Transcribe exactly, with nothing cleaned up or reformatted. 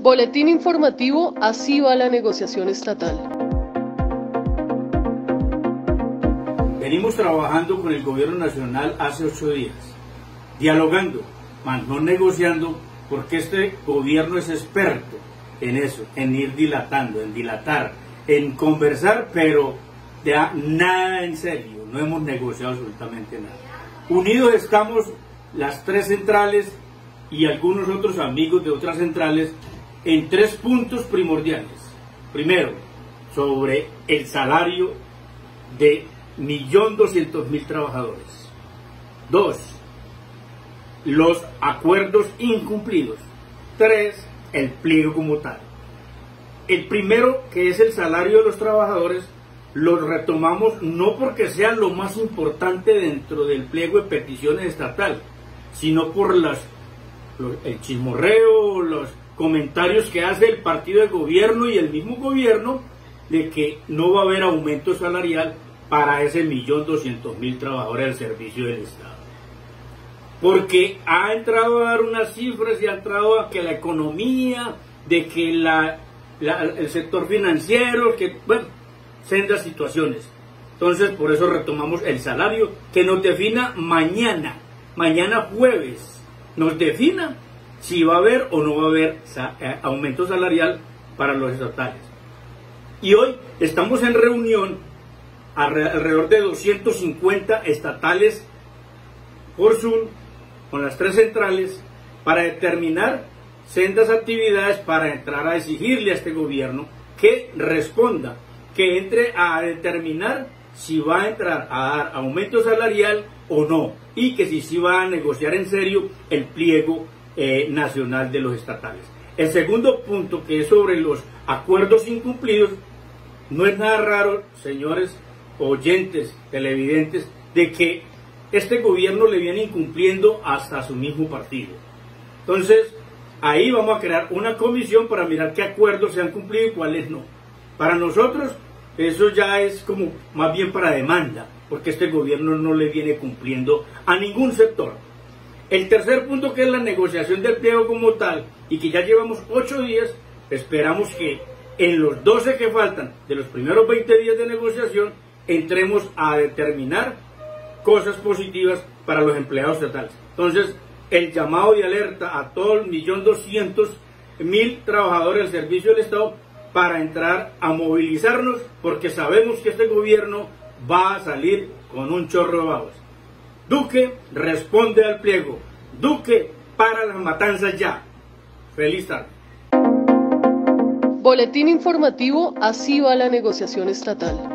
Boletín informativo, así va la negociación estatal. Venimos trabajando con el gobierno nacional hace ocho días, dialogando, más no negociando, porque este gobierno es experto en eso, en ir dilatando, en dilatar, en conversar, pero ya nada en serio, no hemos negociado absolutamente nada. Unidos estamos las tres centrales y algunos otros amigos de otras centrales en tres puntos primordiales. Primero, sobre el salario de un millón doscientos mil trabajadores. Dos, los acuerdos incumplidos. Tres, el pliego como tal. El primero, que es el salario de los trabajadores, lo retomamos no porque sea lo más importante dentro del pliego de peticiones estatal, sino por las, los, el chismorreo, los comentarios que hace el partido de gobierno y el mismo gobierno de que no va a haber aumento salarial para ese millón doscientos mil trabajadores del servicio del Estado. Porque ha entrado a dar unas cifras y ha entrado a que la economía, de que la, la, el sector financiero, que, bueno, sendas situaciones. Entonces, por eso retomamos el salario, que nos defina mañana, mañana jueves, nos defina si va a haber o no va a haber aumento salarial para los estatales. Y hoy estamos en reunión alrededor de doscientos cincuenta estatales por Zoom, con las tres centrales, para determinar sendas actividades para entrar a exigirle a este gobierno que responda, que entre a determinar si va a entrar a dar aumento salarial o no, y que si sí va a negociar en serio el pliego eh, nacional de los estatales. El segundo punto, que es sobre los acuerdos incumplidos, no es nada raro, señores oyentes, televidentes, de que este gobierno le viene incumpliendo hasta su mismo partido. Entonces, ahí vamos a crear una comisión para mirar qué acuerdos se han cumplido y cuáles no. Para nosotros, eso ya es como más bien para demanda, porque este gobierno no le viene cumpliendo a ningún sector. El tercer punto, que es la negociación del pliego como tal, y que ya llevamos ocho días, esperamos que en los doce que faltan de los primeros veinte días de negociación, entremos a determinar cosas positivas para los empleados estatales. Entonces, el llamado de alerta a todo el millón doscientos mil trabajadores del servicio del Estado para entrar a movilizarnos, porque sabemos que este gobierno va a salir con un chorro de babas. Duque responde al pliego. Duque, para las matanzas ya. Feliz tarde. Boletín informativo, así va la negociación estatal.